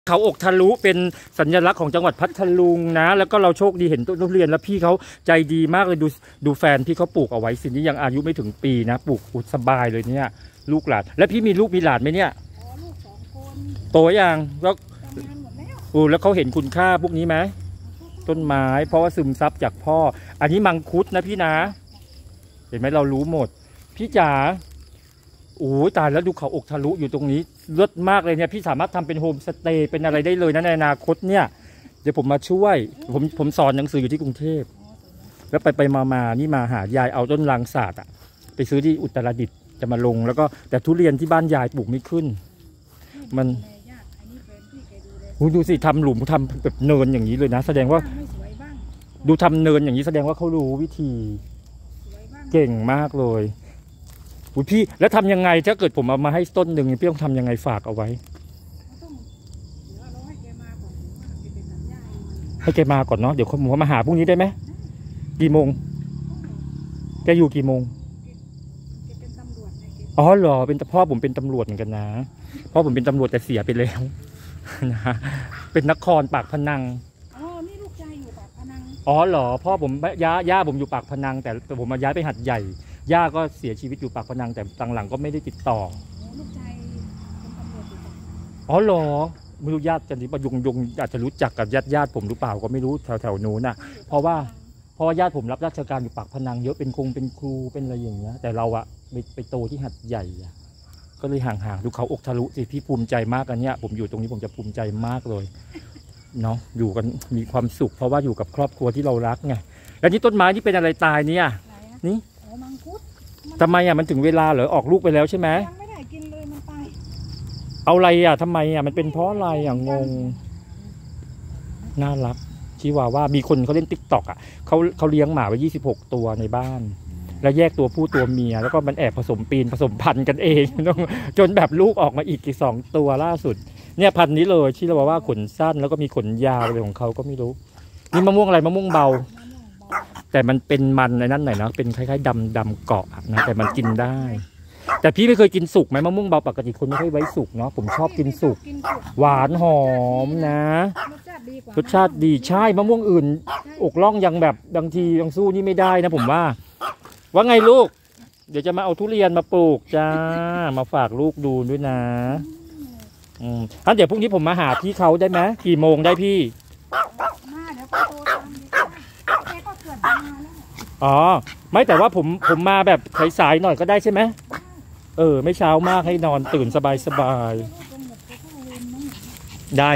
เขาอกทะลุเป็นสัญลักษณ์ของจังหวัดพัทลุงนะแล้วก็เราโชคดีเห็นต้นทุเรียนแล้วพี่เขาใจดีมากเลยดูแฟนพี่เขาปลูกเอาไว้สินี่ยังอายุไม่ถึงปีนะปลูกสบายเลยเนี่ยลูกหลานแล้วพี่มีลูกมีหลานไหมเนี่ยลูก2 คนโตยังแล้วแล้วเขาเห็นคุณค่าพวกนี้ไหมต้นไม้เพราะว่าซึมซับจากพ่ออันนี้มังคุดนะพี่นะเห็นไหมเรารู้หมดพี่จ๋าโอ้ยตายแล้วดูเขาอกทะลุอยู่ตรงนี้เลิศมากเลยเนี่ยพี่สามารถทำเป็นโฮมสเตย์เป็นอะไรได้เลยนะในอนาคตเนี่ยเดี๋ยวผมมาช่วยผมสอนหนังสืออยู่ที่กรุงเทพแล้วไปมานี่มาหายายเอาต้นลางศาสตร์ไปซื้อที่อุตรดิตถ์จะมาลงแล้วก็แต่ทุเรียนที่บ้านยายปลูกไม่ขึ้นมันดูสิทำหลุมทำแบบเนินอย่างนี้เลยนะแสดงว่าดูทำเนินอย่างนี้แสดงว่าเขารู้วิธีเก่งมากเลยอุ้ยพี่แล้วทำยังไงถ้าเกิดผมเอามาให้ต้นหนึ่งพี่ต้องทำยังไงฝากเอาไว้ให้แกมาก่อนเนาะเดี๋ยวผมมาหาพรุ่งนี้ได้ไหมกี่โมงแกอยู่กี่โมงอ๋อเหรอเป็นพ่อผมเป็นตำรวจเหมือนกันนะพ่อผมเป็นตำรวจแต่เสียไปแล้วนะเป็นนครปากพนังอ๋อนี่ลูกชายอยู่ปากพนังอ๋อเหรอพ่อผมย่าผมอยู่ปากพนังแต่ผมมาย้ายไปหัดใหญ่ย่าก็เสียชีวิตอยู่ปากพนังแต่หลังๆก็ไม่ได้ติดต่อลูกชายเป็นตำรวจอยู่ปากอ๋อเหรอไม่รู้ญาติกันที่ปยุงอาจจะรู้จักกับญาติผมหรือเปล่าก็ไม่รู้แถวนู้นน่ะเพราะว่าญาติผมรับราชการอยู่ปากพนังเยอะเป็นครูเป็นอะไรอย่างเงี้ยแต่เราอะไปโตที่หัดใหญ่อะก็เลยห่างๆดูเขาอกทะลุสิพี่ภูมิใจมากอันเนี้ยผมอยู่ตรงนี้ผมจะภูมิใจมากเลยเนาะอยู่กันมีความสุขเพราะว่าอยู่กับครอบครัวที่เรารักไงแล้วนี่ต้นไม้ที่เป็นอะไรตายเนี่ยนี่มังคุดทำไมอะมันถึงเวลาเหรอออกลูกไปแล้วใช่ไหมยังไม่ได้กินเลยมันตายเอาอะไรอะทำไมอะมันเป็นเพราะอะไรอะงงน่ารักชิวาว่ามีคนเขาเล่นติ๊กต็อกอ่ะเขาเลี้ยงหมาไว้26 ตัวในบ้านแล้วแยกตัวผู้ตัวเมียแล้วก็มันแอบผสมพันธุ์กันเองจนแบบลูกออกมาอีก2 ตัวล่าสุดเนี่ยพันธุ์นี้เลยชิวาว่าขนสั้นแล้วก็มีขนยาวอะไรของเขาก็ไม่รู้นี่มะม่วงอะไรมะม่วงเบาแต่มันเป็นมันในนั้นหน่อยนะเป็นคล้ายๆดำเกาะนะแต่มันกินได้แต่พี่ไม่เคยกินสุกไหมมะม่วงเบาปกติคนไม่ค่อยไว้สุกเนาะผมชอบกินสุกหวานหอมนะรสชาติดีใช่มะม่วงอื่นอกล่องยังแบบบางทียังสู้นี่ไม่ได้นะผมว่าไงลูกเดี๋ยวจะมาเอาทุเรียนมาปลูกจ้ามาฝากลูกดูด้วยนะงั้นเดี๋ยวพรุ่งนี้ผมมาหาพี่เขาได้ไหมกี่โมงได้พี่มาเดี๋ยวก็โทรตามแกก็เกิดมาแล้วอ๋อไม่แต่ว่าผมมาแบบสายๆหน่อยก็ได้ใช่ไหมไม่เช้ามากให้นอนตื่นสบายได้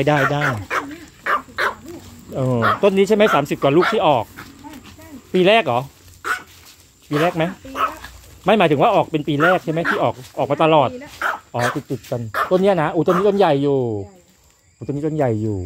ต้นนี้ใช่ไหม30 กว่าลูกที่ออกปีแรกเหรอปีแรกไหมไม่หมายถึงว่าออกเป็นปีแรกใช่ไหมที่ออกมาตลอดอ๋อติดกันต้นนี้นะต้นนี้ต้นใหญ่อยู่ต้นนี้ต้นใหญ่อยู่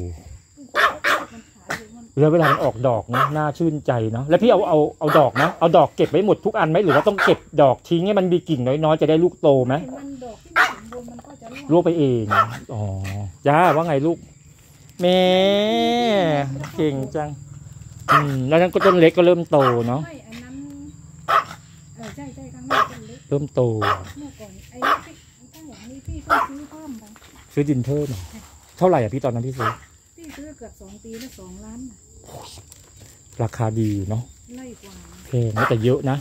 แล้วเวลามันออกดอกนะน่าชื่นใจเนาะแล้วพี่เอาดอกนะเอาดอกเก็บไว้หมดทุกอันไหมหรือว่าต้องเก็บดอกทิ้งให้มันมีกิ่งน้อยๆจะได้ลูกโตไหมลูกไปเองอ๋อจ้าว่าไงลูกแม่เก่งจังแล้วนั้นก็ต้นเล็กก็เริ่มโตเนาะใช่ข้างหน้าต้นเล็กเริ่มโตเมื่อก่อนไอ้ตั้งอย่างนี้พี่ก็ซื้อเพิ่มซื้อดินเพิ่มเท่าไหร่อ่ะพี่ตอนนั้นพี่ซื้อเกือบ2 ปีแล้ว2 ล้านราคาดีเนาะไล่กว่าแพงแต่เยอะนะ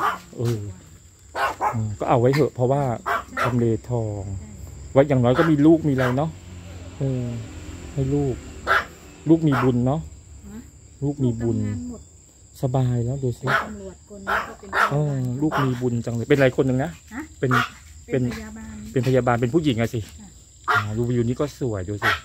ก็เอาไว้เถอะเพราะว่าทำเลทองไว้อย่างน้อยก็มีลูกมีอะไรเนาะให้ลูกมีบุญเนาะลูกมีบุญสบายแล้วดูสิลูกมีบุญจังเลยเป็นอะไรคนหนึ่งนะเป็นพยาบาลเป็นผู้หญิงอะสิดูวิวนี้ก็สวยดูสิ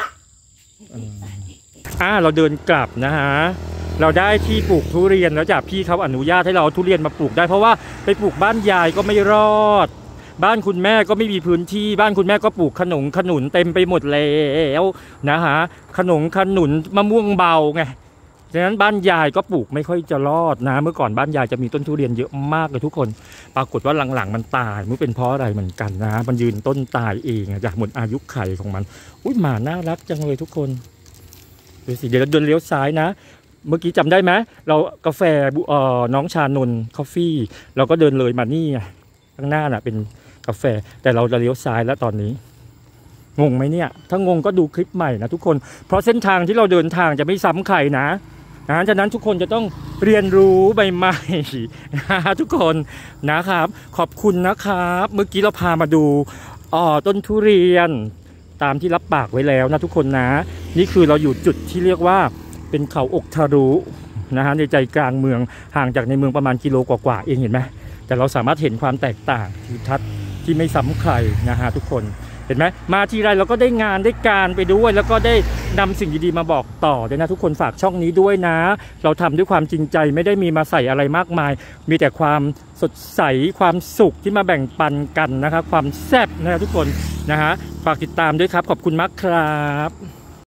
เราเดินกลับนะฮะเราได้ที่ปลูกทุเรียนแล้วจากพี่เขาอนุญาตให้เราเอาทุเรียนมาปลูกได้เพราะว่าไปปลูกบ้านยายก็ไม่รอดบ้านคุณแม่ก็ไม่มีพื้นที่บ้านคุณแม่ก็ปลูกขนุนเต็มไปหมดแล้วนะฮะขนุนมะม่วงเบาไงฉะนั้นบ้านยายก็ปลูกไม่ค่อยจะรอดนะเมื่อก่อนบ้านยายจะมีต้นทุเรียนเยอะมากเลยทุกคนปรากฏว่าหลังๆมันตายไม่เป็นเพราะอะไรเหมือนกันนะมันยืนต้นตายเองจากหมดอายุไขของมันหมาน่ารักจังเลยทุกคนดูสิเดี๋ยวเราเดินเลี้ยวซ้ายนะเมื่อกี้จำได้ไหมเรากาแฟน้องชานนท์คอฟฟี่เราก็เดินเลยมานี่ข้างหน้าน่ะเป็นกาแฟแต่เราจะเลี้ยวซ้ายแล้วตอนนี้งงไหมเนี่ยถ้างงก็ดูคลิปใหม่นะทุกคนเพราะเส้นทางที่เราเดินทางจะไม่ซ้ำใครนะฉะนั้นทุกคนจะต้องเรียนรู้ใหม่ๆนะทุกคนนะครับขอบคุณนะครับเมื่อกี้เราพามาดูต้นทุเรียนตามที่รับปากไว้แล้วนะทุกคนนะนี่คือเราอยู่จุดที่เรียกว่าเป็นเขาอกทะลุนะฮะในใจกลางเมืองห่างจากในเมืองประมาณกิโลกว่าๆเองเห็นไหมแต่เราสามารถเห็นความแตกต่างทิวทัศน์ที่ไม่ซ้ำใครนะฮะทุกคนเห็นไหมมาทีไรเราก็ได้งานได้การไปด้วยแล้วก็ได้นำสิ่งดีๆมาบอกต่อด้วยนะทุกคนฝากช่องนี้ด้วยนะเราทำด้วยความจริงใจไม่ได้มีมาใส่อะไรมากมายมีแต่ความสดใสความสุขที่มาแบ่งปันกันนะครับความแซ่บนะทุกคนนะฮะฝากติดตามด้วยครับขอบคุณมากครับ